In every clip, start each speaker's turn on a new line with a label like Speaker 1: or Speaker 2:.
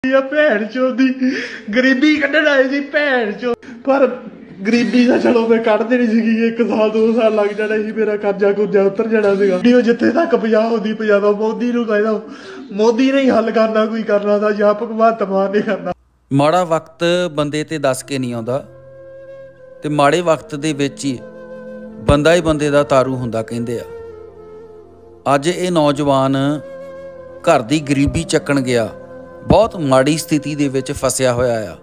Speaker 1: भैन चो दी गरीबी कड्ढण आए सी भैन चो पर गरीबी का चलो मैं कढ़ देनी सी 1 साल 2 साल लग जाना सी मेरा कर्जा कुर्जा उतर जाना सीगा वीडियो जिथे तक पहुंचादा मोदी नूं कहदा मोदी ने ही हल करना कोई करना था या भगवंत मान ने करना।
Speaker 2: माड़ा वक्त बंदे ते दस के नहीं आउंदा ते माड़े वक्त दे विच ही बंदा ही बंदे दा तारू हुंदा कहंदे आ। अज ये नौजवान घर दी गरीबी चक्कण गया बहुत माड़ी स्थिति दे विच फसिया होया आ।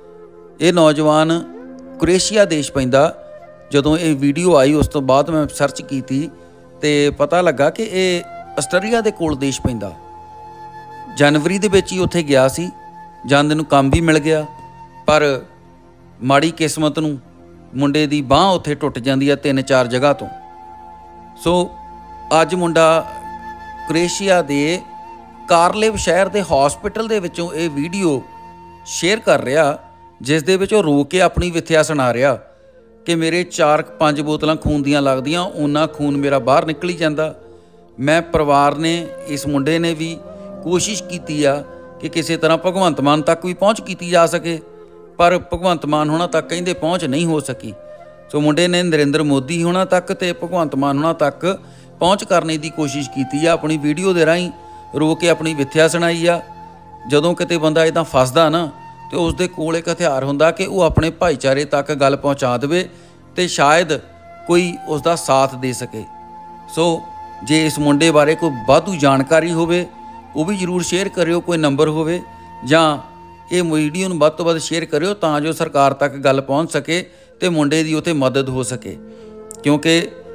Speaker 2: ये नौजवान क्रोएशिया देश पैंदा। जदों ये वीडियो आई उस तो बाद मैं सर्च की ते पता लगा कि ये आस्ट्रेलिया दे कोल देश पैंदा। जनवरी दे विच ही उत्थे गया सी, जांदे नूं काम भी मिल गया पर माड़ी किस्मत नूं मुंडे दी बांह उत्थे टुट जांदी आ 3-4 जगह तो। सो अज मुंडा क्रोएशिया दे कारलेव शहर के हॉस्पिटल दे विचों ये वीडियो शेयर कर रहा जिस दे विच रो के अपनी विथया सुना रहा कि मेरे 4-5 बोतलां खून दियां लगदियां उन्ना खून मेरा बाहर निकली जांदा। मैं परिवार ने इस मुंडे ने भी कोशिश की आ कि किसी तरह भगवंत मान तक भी पहुँच की जा सके पर भगवंत मान होना तक कहिंदे पहुँच नहीं हो सकी। सो मुंडे ने नरेंद्र मोदी होना तक ते भगवंत मान होना तक पहुँच करने की कोशिश की अपनी वीडियो के राही रो के अपनी विथया सुनाई आ। जदों किते बंदा इदां फसदा ना तो उसदे कोल एक हथियार हुंदा कि वह अपने भाईचारे तक गल पहुँचा देवे ते शायद कोई उसका साथ दे सके। सो जे इस मुंडे बारे कोई वाधू जानकारी होवे वो भी जरूर शेयर करियो, कोई नंबर होवे जां ये वीडियो नूं वध तों वध शेयर करियो तां जो सरकार तक गल पहुँच सके ते मुंडे दी उत्थे मदद हो सके। क्योंकि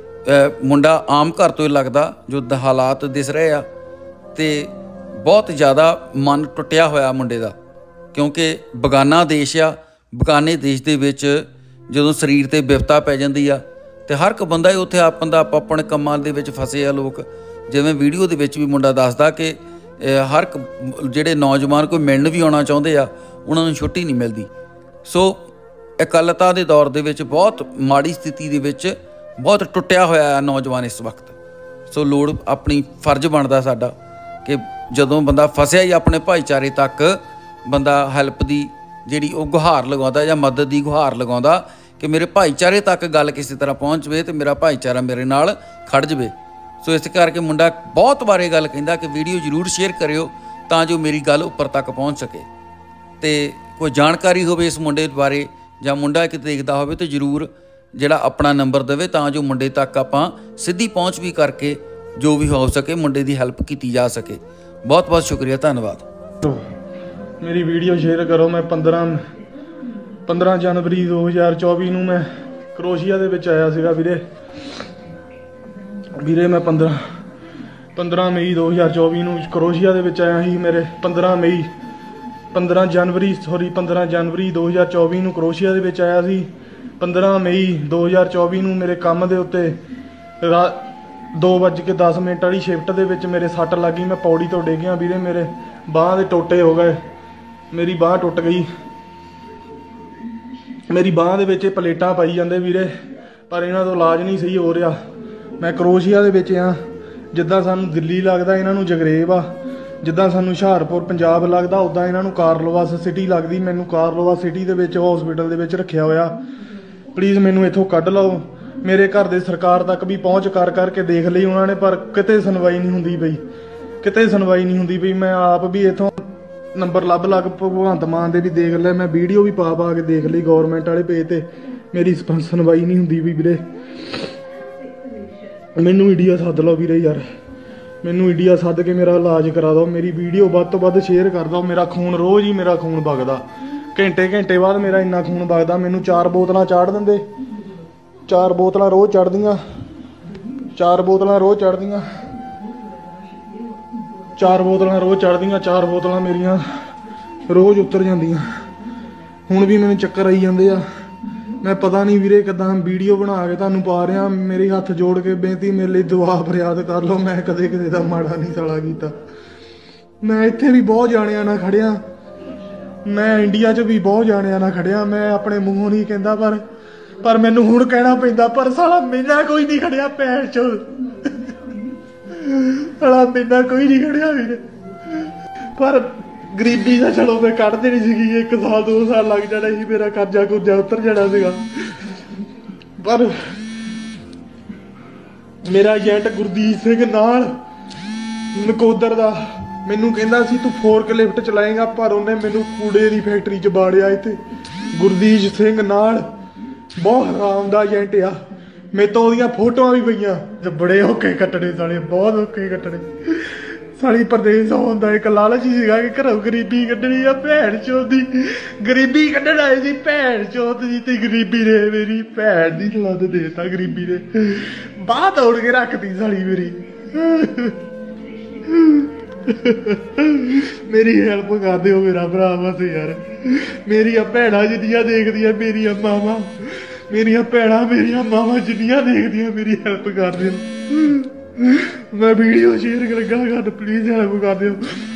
Speaker 2: मुंडा आम घर तो ही लगदा जो हालात दिस रहे आ ते बहुत ज़्यादा मन टुटिया होया मुंडे दा। क्योंकि बगाना देश आ, बगाने देश दे विच जदों शरीर ते विपता पै जांदी आ ते हर एक बंदा ही उत्थे अपने कम्मां दे विच फसे आ लोग। जिवें वीडियो दे विच भी मुंडा दसदा कि हर एक जिहड़े नौजवान कोई मिलण भी आउणा चाहुंदे आ उन्हां नूं छुट्टी नहीं मिलदी। सो इकल्लता दे दौर दे विच बहुत माड़ी स्थिति दे विच बहुत टुटिया होया नौजवान इस वक्त। सो लोड़ अपनी फर्ज बनदा साडा कि जदों बंदा फसिया ही अपने भाईचारे तक बंदा हैल्प की जिहड़ी वो गुहार लगाउंदा या मदद की गुहार लगाउंदा कि मेरे भाईचारे तक गल किसी तरह पहुँच जाए तो मेरा भाईचारा मेरे नाल खड़ जाए। सो इस करके मुंडा बहुत बारे गल कहंदा कि वीडियो जरूर शेयर करियो तां जो मेरी गल उपर तक पहुँच सके। तो कोई जानकारी होवे इस मुंडे बारे जां मुंडा किते देखदा होवे तो जरूर जिहड़ा अपना नंबर देवे तां जो मुंडे तक आपां सीधी पहुँच भी करके जो भी हो सके मुंडे की हैल्प की जा सके। बहुत बहुत शुक्रिया, धन्यवाद।
Speaker 1: मेरी वीडियो शेयर करो। मैं 15 जनवरी 2024 नूं मैं क्रोएशिया दे विच आया सीगा वीरे मैं 15 मई 2024 नूं क्रोएशिया दे विच आया ही। मेरे 15 जनवरी 2024 नूं क्रोएशिया दे विच आया सी। 15 मई 2024 नूं मेरे काम दे उत्ते 2:10 वाली शिफ्ट दे विच मेरे सੱਟ लग गई। मैं पौड़ी तो डिग गया वीरे, मेरे बांह दे टोटे हो गए, मेरी बांह टुट गई। मेरी बांह दे विच प्लेटां पाई जांदे वीरे पर इन्हां तो इलाज नहीं सही हो रहा। मैं क्रोएशिया दे विच आ, जिद्दां सानूं दिल्ली लगदा इन्हां नूं जगरेब आ, जिद्दां सानूं हुशियारपुर पंजाब लगदा उद्दां इन्हां नूं कारलोवास सिटी लगदी। मैनूं कारलोवास सिटी दे विच हॉस्पिटल दे विच रखिया होया। प्लीज़ मैनूं इत्थों कढ लओ। मेरे घर दे सरकार तक भी पहुँच कर करके देख ली उन्होंने पर किते सुनवाई नहीं हुंदी पई, किते सुनवाई नहीं हुंदी पई। मैं आप भी इत्थों नंबर लग भगवंत मान दे भी देख लिया, मैं वीडियो भी पा के देख ली गौरमेंट वाले पेज ते, मेरी सुनवाई नहीं हुंदी पई वीरे। मैनू इंडिया सद लो वीरे यार, मैनू इंडिया सद के मेरा इलाज करा दो। मेरी वीडियो वध तो वध शेयर कर दो। मेरा खून रोज़ ही मेरा खून वगदा, घंटे बाद मेरा इन्ना खून वगदा। मैनू 4 बोतलां चाढ़ दिंदे, 4 बोतलां रोज़ चढ़दियां, 4 बोतलां रोज़ चढ़दियां, 4 बोतलां रोज़ चढ़दियां, 4 बोतलां मेरियां रोज़ उतर जांदियां। हुण भी मैनूं चक्कर आई जांदे आ। मैं पता नहीं वीरे किद्दां वीडियो बना के तुहानूं पा रहा। मेरे हत्थ जोड़ के बेनती मेरे लिए दुआ फरियाद कर लो। मैं कदे किसी दा माड़ा नहीं साला कीता। मैं इत्थे भी बहुत जाणियां नाल खड़िया, मैं इंडिया च भी बहुत जाणियां नाल खड़िया। मैं अपने मूँहों नहीं कहंदा पर मैनू हुण कहना पैंदा पर साला मेरा कोई नहीं खड़िया भैन चो, साला मेरा कोई नहीं खड़िया वीरे। पर ਗਰੀਬੀ ਦਾ ਚਲੋ ਮੈਂ ਕੱਢ ਦੇਣੀ ਸੀਗੀ, 1 ਸਾਲ 2 ਸਾਲ ਲੱਗ ਜਾਣਾ ਸੀ, ਮੇਰਾ ਕਰਜ਼ਾ ਕੁਰਜ਼ਾ ਉਤਰ ਜਾਣਾ ਸੀਗਾ। ਪਰ ਮੇਰਾ ਏਜੰਟ ਗੁਰਦੀਪ ਸਿੰਘ ਨਾਲ ਨਕੋਦਰ ਦਾ ਮੈਨੂੰ ਕਹਿੰਦਾ ਸੀ ਤੂੰ ਫੋਰਕ ਲਿਫਟ ਚਲਾਏਗਾ, ਪਰ ਉਹਨੇ ਮੈਨੂੰ ਕੂੜੇ ਦੀ ਫੈਕਟਰੀ 'ਚ ਬਾੜਿਆ। ਇੱਥੇ ਗੁਰਦੀਪ ਸਿੰਘ ਨਾਲ ਬਹੁਤ ਹਰਾਮ ਦਾ ਏਜੰਟ ਆ। ਮੇਰੇ ਤੋਂ ਉਹਦੀਆਂ ਫੋਟੋਆਂ ਵੀ ਪਈਆਂ ਤੇ ਬੜੇ ਔਖੇ ਕੱਟਣੇ ਸਾਲੇ, ਬਹੁਤ ਔਖੇ ਕੱਟਣੇ ਸਾਲੀ। ਪ੍ਰਦੇਸ਼ ਹੁੰਦਾ ਇੱਕ ਲਾਲਚ ਹੀ ਸੀਗਾ ਕਿ ਘਰੋਂ ਗਰੀਬੀ ਕੱਢਣੀ ਆ, ਭੈਣ ਚੋਦ ਦੀ ਗਰੀਬੀ ਕੱਢਣ ਆਏ ਸੀ, ਭੈਣ ਚੋਦ ਦੀ। ਤੇ ਗਰੀਬੀ ਨੇ ਮੇਰੀ ਭੈਣ ਦੀ ਲੱਤ ਦੇਤਾ, ਗਰੀਬੀ ਨੇ ਬਾਹ ਤੋੜ ਕੇ ਰੱਖਤੀ ਸਾਲੀ ਮੇਰੀ। ਮੇਰੀ ਹੈਲਪ ਕਰ ਦਿਓ ਮੇਰਾ ਭਰਾ ਬਸ ਯਾਰ। ਮੇਰੀਆਂ ਭੈਣਾਂ ਜਿੰਨੀਆਂ ਦੇਖਦੀਆਂ, ਮੇਰੀਆਂ ਮਾਵਾਂ, ਮੇਰੀਆਂ ਭੈਣਾਂ, ਮੇਰੀਆਂ ਮਾਵਾਂ ਜਿੰਨੀਆਂ ਦੇਖਦੀਆਂ, ਮੇਰੀ ਹੈਲਪ ਕਰ ਦਿਓ। ਮੈਂ ਵੀਡੀਓ ਸ਼ੇਅਰ ਲੱਗਾ ਕਰ, ਪਲੀਜ਼ ਹੈਲਪ ਕਰ ਦਿਓ।